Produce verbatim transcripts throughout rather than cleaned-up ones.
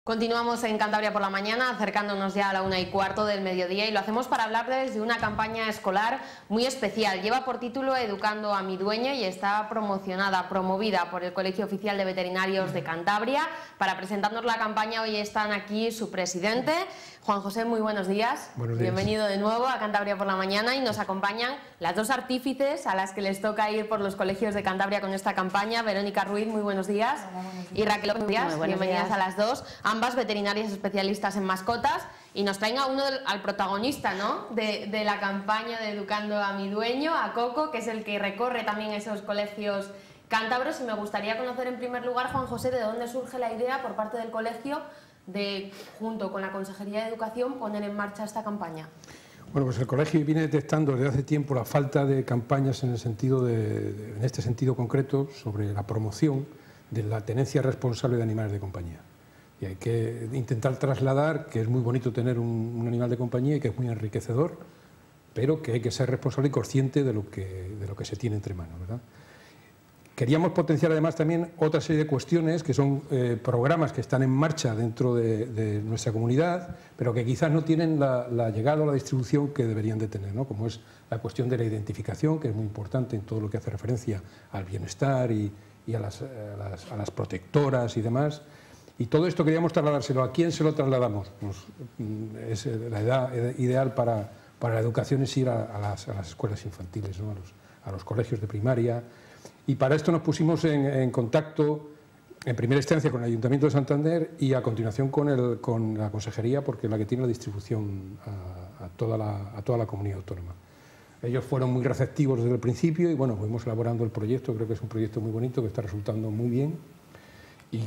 Continuamos en Cantabria por la mañana, acercándonos ya a la una y cuarto del mediodía, y lo hacemos para hablarles de una campaña escolar muy especial. Lleva por título Educando a mi dueño y está promocionada, promovida por el Colegio Oficial de Veterinarios de Cantabria. Para presentarnos la campaña hoy están aquí su presidente, Juan José. Muy buenos días. Buenos días. Bienvenido de nuevo a Cantabria por la mañana, y nos acompañan las dos artífices a las que les toca ir por los colegios de Cantabria con esta campaña. Verónica Ruiz, muy buenos días. Hola, buenos días. Y Raquel, buenos días. Muy buenos Bienvenidas días. a las dos. Ambas veterinarias especialistas en mascotas, y nos traen a uno del, al protagonista, ¿no?, de, de la campaña de Educando a mi dueño, a Coco, que es el que recorre también esos colegios cántabros. Y me gustaría conocer en primer lugar, Juan José, de dónde surge la idea por parte del colegio de, junto con la Consejería de Educación, poner en marcha esta campaña. Bueno, pues el colegio viene detectando desde hace tiempo la falta de campañas en el sentido de, de, en este sentido concreto, sobre la promoción de la tenencia responsable de animales de compañía. Y hay que intentar trasladar que es muy bonito tener un, un animal de compañía y que es muy enriquecedor, pero que hay que ser responsable y consciente de lo que, de lo que se tiene entre manos, ¿verdad? Queríamos potenciar además también otra serie de cuestiones que son eh, programas que están en marcha dentro de, de nuestra comunidad, pero que quizás no tienen la, la llegada o la distribución que deberían de tener, ¿no? Como es la cuestión de la identificación, que es muy importante en todo lo que hace referencia al bienestar y, y a, las, a, las, a las protectoras y demás. Y todo esto queríamos trasladárselo. ¿A quién se lo trasladamos? Pues, es la edad ideal para, para la educación es ir a, a, las, a las escuelas infantiles, ¿no? a, los, a los colegios de primaria. Y para esto nos pusimos en, en contacto, en primera instancia, con el Ayuntamiento de Santander y a continuación con, el, con la Consejería, porque es la que tiene la distribución a, a, toda la, a toda la comunidad autónoma. Ellos fueron muy receptivos desde el principio y bueno, fuimos elaborando el proyecto. Creo que es un proyecto muy bonito, que está resultando muy bien, y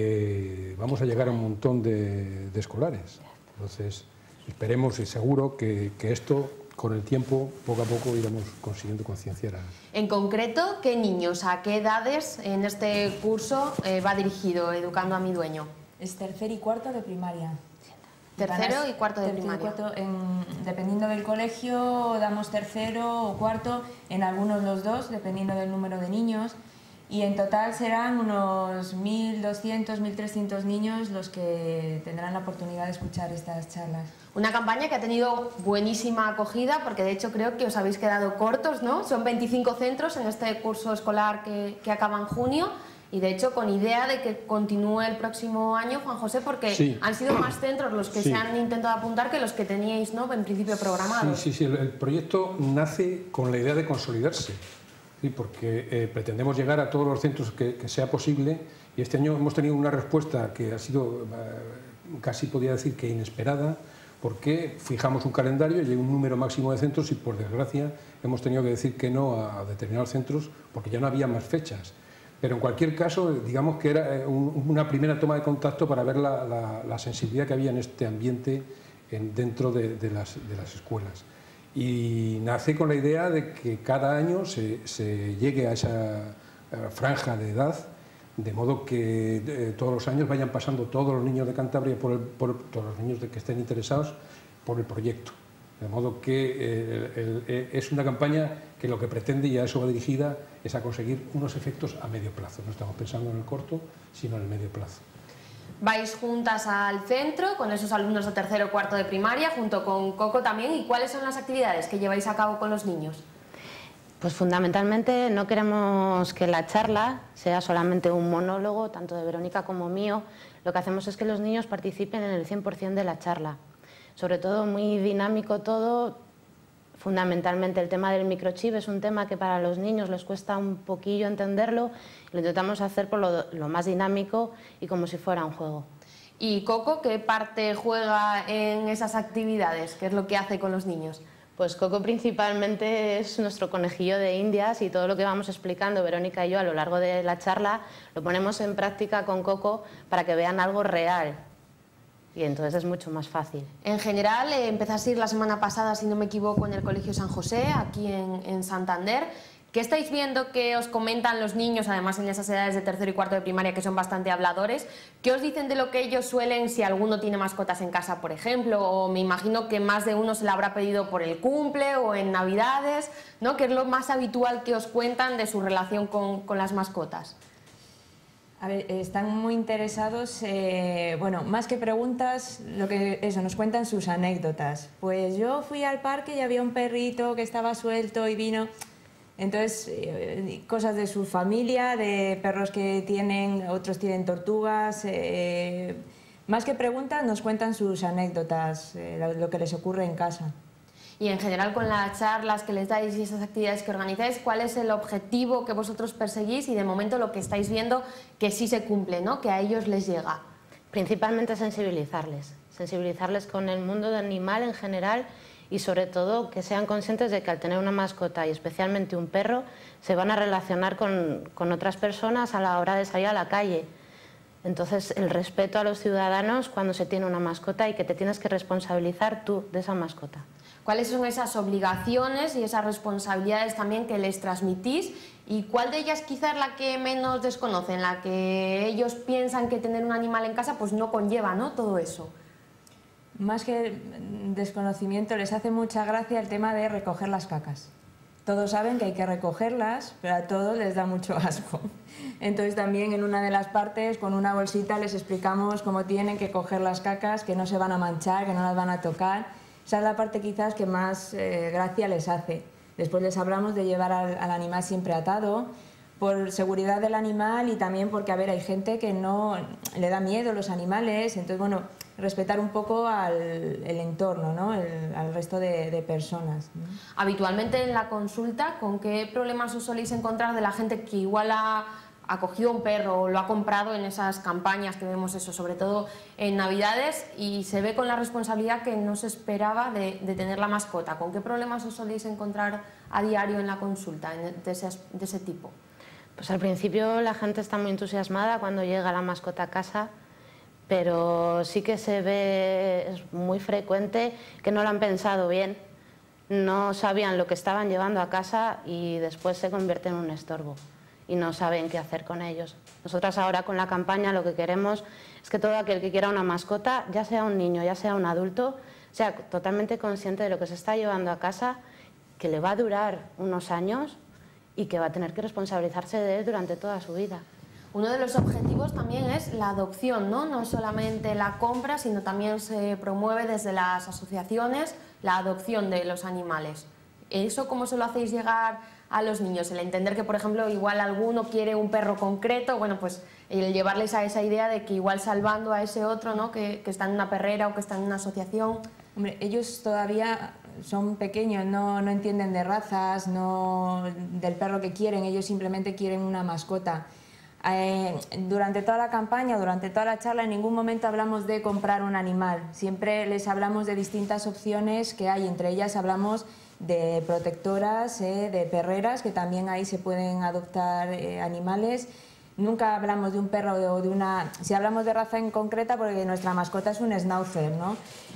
que vamos a llegar a un montón de, de escolares. Entonces, esperemos y seguro que, que esto, con el tiempo, poco a poco, iremos consiguiendo concienciar a... En concreto, ¿qué niños, a qué edades en este curso eh, va dirigido Educando a mi dueño? Es tercer y cuarto de primaria. Tercero y cuarto de Tercero y primaria. cuarto, en, dependiendo del colegio, damos tercero o cuarto, en algunos los dos, dependiendo del número de niños. Y en total serán unos mil doscientos, mil trescientos niños los que tendrán la oportunidad de escuchar estas charlas. Una campaña que ha tenido buenísima acogida, porque de hecho creo que os habéis quedado cortos, ¿no? Son veinticinco centros en este curso escolar que, que acaba en junio, y de hecho con idea de que continúe el próximo año, Juan José, porque sí. han sido más centros los que sí. se han intentado apuntar que los que teníais, ¿no?, en principio programados. Sí, sí, sí. El, el proyecto nace con la idea de consolidarse. Sí, porque eh, pretendemos llegar a todos los centros que, que sea posible, y este año hemos tenido una respuesta que ha sido eh, casi podría decir que inesperada, porque fijamos un calendario y hay un número máximo de centros y por desgracia hemos tenido que decir que no a, a determinados centros porque ya no había más fechas. Pero en cualquier caso, digamos que era eh, un, una primera toma de contacto para ver la, la, la sensibilidad que había en este ambiente en, dentro de, de, las, de las escuelas. Y nace con la idea de que cada año se, se llegue a esa franja de edad, de modo que eh, todos los años vayan pasando todos los niños de Cantabria, por, el, por todos los niños de que estén interesados por el proyecto. De modo que eh, el, el, es una campaña que lo que pretende, y a eso va dirigida, es a conseguir unos efectos a medio plazo. No estamos pensando en el corto, sino en el medio plazo. Vais juntas al centro con esos alumnos de tercero o cuarto de primaria, junto con Coco también. ¿Y cuáles son las actividades que lleváis a cabo con los niños? Pues fundamentalmente no queremos que la charla sea solamente un monólogo, tanto de Verónica como mío. Lo que hacemos es que los niños participen en el cien por cien de la charla. Sobre todo muy dinámico todo. Fundamentalmente el tema del microchip es un tema que para los niños les cuesta un poquillo entenderlo. Lo intentamos hacer por lo, lo más dinámico y como si fuera un juego. ¿Y Coco qué parte juega en esas actividades? ¿Qué es lo que hace con los niños? Pues Coco principalmente es nuestro conejillo de indias, y todo lo que vamos explicando Verónica y yo a lo largo de la charla lo ponemos en práctica con Coco para que vean algo real. Y entonces es mucho más fácil. En general, eh, empezaste a ir la semana pasada, si no me equivoco, en el Colegio San José, aquí en, en Santander. ¿Qué estáis viendo que os comentan los niños, además en esas edades de tercero y cuarto de primaria, que son bastante habladores? ¿Qué os dicen de lo que ellos suelen, si alguno tiene mascotas en casa, por ejemplo? O me imagino que más de uno se le habrá pedido por el cumple o en Navidades, ¿no? ¿Qué es lo más habitual que os cuentan de su relación con, con las mascotas? A ver, están muy interesados, eh, bueno, más que preguntas, lo que eso, nos cuentan sus anécdotas. Pues yo fui al parque y había un perrito que estaba suelto y vino. Entonces, eh, cosas de su familia, de perros que tienen, otros tienen tortugas. Eh, más que preguntas, nos cuentan sus anécdotas, eh, lo, lo que les ocurre en casa. Y en general con las charlas que les dais y esas actividades que organizáis, ¿cuál es el objetivo que vosotros perseguís y de momento lo que estáis viendo que sí se cumple, ¿no? Que a ellos les llega? Principalmente sensibilizarles, sensibilizarles con el mundo del animal en general y sobre todo que sean conscientes de que al tener una mascota y especialmente un perro se van a relacionar con, con otras personas a la hora de salir a la calle. Entonces el respeto a los ciudadanos cuando se tiene una mascota y que te tienes que responsabilizar tú de esa mascota. ¿Cuáles son esas obligaciones y esas responsabilidades también que les transmitís? ¿Y cuál de ellas quizás la que menos desconocen, la que ellos piensan que tener un animal en casa pues no conlleva, ¿no? Todo eso. Más que desconocimiento, les hace mucha gracia el tema de recoger las cacas. Todos saben que hay que recogerlas, pero a todos les da mucho asco. Entonces también en una de las partes, con una bolsita, les explicamos cómo tienen que coger las cacas, que no se van a manchar, que no las van a tocar. Esa es la parte quizás que más eh, gracia les hace. Después les hablamos de llevar al, al animal siempre atado, por seguridad del animal y también porque, a ver, hay gente que no le da miedo a los animales, entonces, bueno, respetar un poco al el entorno, ¿no? el, al resto de, de personas, ¿no? Habitualmente en la consulta, ¿con qué problemas os soléis encontrar de la gente que igual ha acogido un perro o lo ha comprado en esas campañas que vemos eso, sobre todo en Navidades, y se ve con la responsabilidad que no se esperaba de, de tener la mascota? ¿Con qué problemas os soléis encontrar a diario en la consulta de ese, de ese tipo? Pues al principio la gente está muy entusiasmada cuando llega la mascota a casa, pero sí que se ve, es muy frecuente que no lo han pensado bien, no sabían lo que estaban llevando a casa y después se convierte en un estorbo y no saben qué hacer con ellos. Nosotras ahora con la campaña lo que queremos es que todo aquel que quiera una mascota, ya sea un niño, ya sea un adulto, sea totalmente consciente de lo que se está llevando a casa, que le va a durar unos años y que va a tener que responsabilizarse de él durante toda su vida. Uno de los objetivos también es la adopción, ¿no? No solamente la compra, sino también se promueve desde las asociaciones la adopción de los animales. ¿Eso cómo se lo hacéis llegar a los niños? El entender que, por ejemplo, igual alguno quiere un perro concreto, bueno, pues el llevarles a esa idea de que igual salvando a ese otro, ¿no? que, que está en una perrera o que está en una asociación. Hombre, ellos todavía son pequeños, no, no entienden de razas, no del perro que quieren, ellos simplemente quieren una mascota. Eh, durante toda la campaña, durante toda la charla, en ningún momento hablamos de comprar un animal. Siempre les hablamos de distintas opciones que hay, entre ellas hablamos de protectoras, eh, de perreras, que también ahí se pueden adoptar eh, animales. Nunca hablamos de un perro o de una... Si hablamos de raza en concreta, porque nuestra mascota es un schnauzer, ¿no?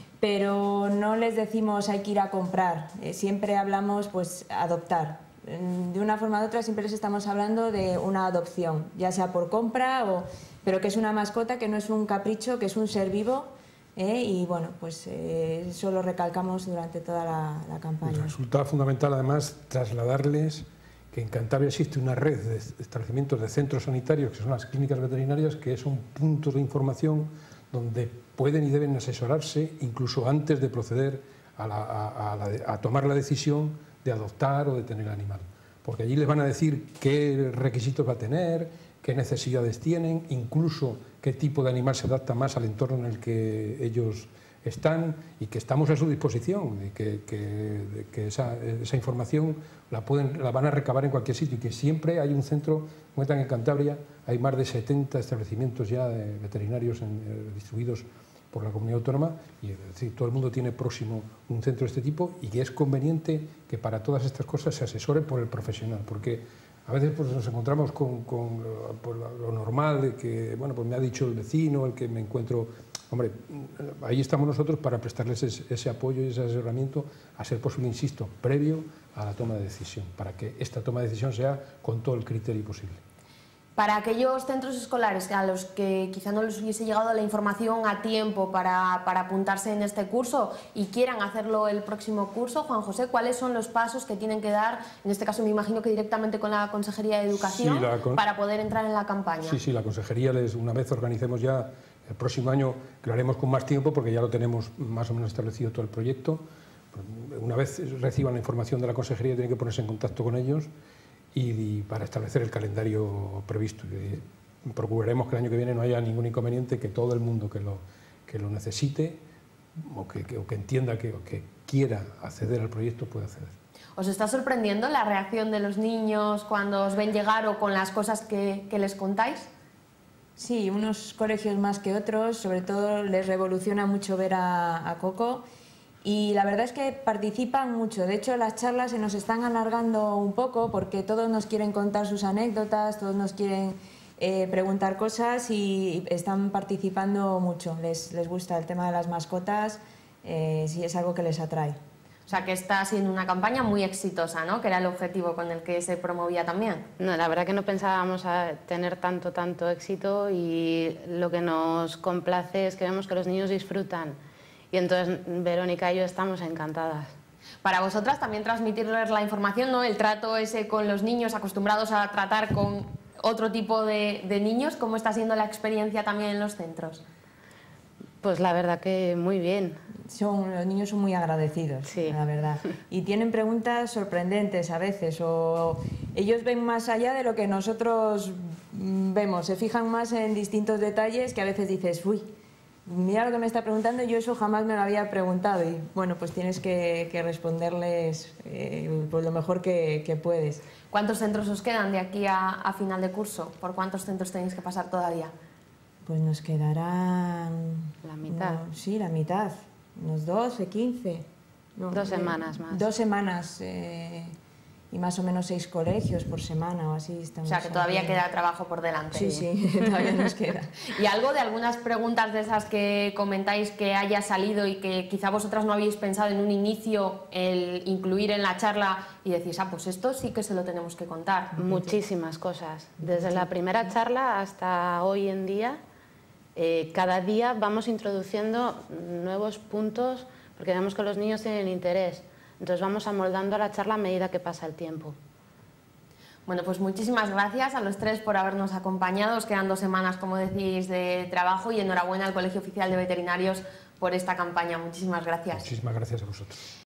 Pero no les decimos hay que ir a comprar, eh, siempre hablamos pues adoptar. De una forma u otra siempre les estamos hablando de una adopción, ya sea por compra, o, pero que es una mascota, que no es un capricho, que es un ser vivo, ¿eh? Y bueno, pues eh, eso lo recalcamos durante toda la, la campaña. Resulta fundamental además trasladarles que en Cantabria existe una red de establecimientos de centros sanitarios, que son las clínicas veterinarias, que es un punto de información donde pueden y deben asesorarse incluso antes de proceder a, la, a, a, la, a tomar la decisión de adoptar o de tener animal, porque allí les van a decir qué requisitos va a tener, qué necesidades tienen, incluso qué tipo de animal se adapta más al entorno en el que ellos están, y que estamos a su disposición, y que, que, que esa, esa información la, pueden, la van a recabar en cualquier sitio, y que siempre hay un centro, cuentan en Cantabria, hay más de setenta establecimientos ya de veterinarios en, eh, distribuidos por la comunidad autónoma, y es decir, todo el mundo tiene próximo un centro de este tipo, y que es conveniente que para todas estas cosas se asesore por el profesional, porque a veces pues, nos encontramos con, con pues, lo normal de que, bueno, pues me ha dicho el vecino, el que me encuentro. Hombre, ahí estamos nosotros para prestarles ese, ese apoyo y ese asesoramiento, a ser posible, insisto, previo a la toma de decisión, para que esta toma de decisión sea con todo el criterio posible. Para aquellos centros escolares a los que quizá no les hubiese llegado la información a tiempo para, para apuntarse en este curso y quieran hacerlo el próximo curso, Juan José, ¿cuáles son los pasos que tienen que dar, en este caso me imagino que directamente con la Consejería de Educación, sí, con... para poder entrar en la campaña? Sí, sí, la Consejería, les, una vez organicemos ya el próximo año, que lo haremos con más tiempo porque ya lo tenemos más o menos establecido todo el proyecto, una vez reciban la información de la Consejería tienen que ponerse en contacto con ellos y, y para establecer el calendario previsto. Y procuraremos que el año que viene no haya ningún inconveniente, que todo el mundo que lo, que lo necesite o que, que, o que entienda que, o que quiera acceder al proyecto pueda acceder. ¿Os está sorprendiendo la reacción de los niños cuando os ven llegar o con las cosas que, que les contáis? Sí, unos colegios más que otros, sobre todo les revoluciona mucho ver a, a Coco. Y la verdad es que participan mucho. De hecho, las charlas se nos están alargando un poco porque todos nos quieren contar sus anécdotas, todos nos quieren eh, preguntar cosas y están participando mucho. Les, les gusta el tema de las mascotas, eh, sí es algo que les atrae. O sea, que está siendo una campaña muy exitosa, ¿no? Que era el objetivo con el que se promovía también. No, la verdad que no pensábamos a tener tanto, tanto éxito y lo que nos complace es que vemos que los niños disfrutan. Y entonces Verónica y yo estamos encantadas. Para vosotras también transmitirles la información, ¿no? El trato ese con los niños acostumbrados a tratar con otro tipo de, de niños, ¿cómo está siendo la experiencia también en los centros? Pues la verdad que muy bien. Son, los niños son muy agradecidos, sí, la verdad. Y tienen preguntas sorprendentes a veces, o ellos ven más allá de lo que nosotros vemos, se fijan más en distintos detalles que a veces dices, uy, mira lo que me está preguntando, yo eso jamás me lo había preguntado y bueno, pues tienes que, que responderles eh, pues lo mejor que, que puedes. ¿Cuántos centros os quedan de aquí a, a final de curso? ¿Por cuántos centros tenéis que pasar todavía? Pues nos quedarán... La mitad. No, sí, la mitad, unos doce, quince. No, dos semanas más. Dos semanas eh, y más o menos seis colegios por semana o así. Estamos o sea, que todavía aquí. Queda trabajo por delante. Sí, sí, todavía nos queda. ¿Y algo de algunas preguntas de esas que comentáis que haya salido y que quizá vosotras no habéis pensado en un inicio el incluir en la charla y decís, ah, pues esto sí que se lo tenemos que contar? Muchísimas cosas. Desde la primera charla hasta hoy en día, eh, cada día vamos introduciendo nuevos puntos porque vemos que los niños tienen interés. Entonces vamos amoldando la charla a medida que pasa el tiempo. Bueno, pues muchísimas gracias a los tres por habernos acompañado. Os quedan dos semanas, como decís, de trabajo y enhorabuena al Colegio Oficial de Veterinarios por esta campaña. Muchísimas gracias. Muchísimas gracias a vosotros.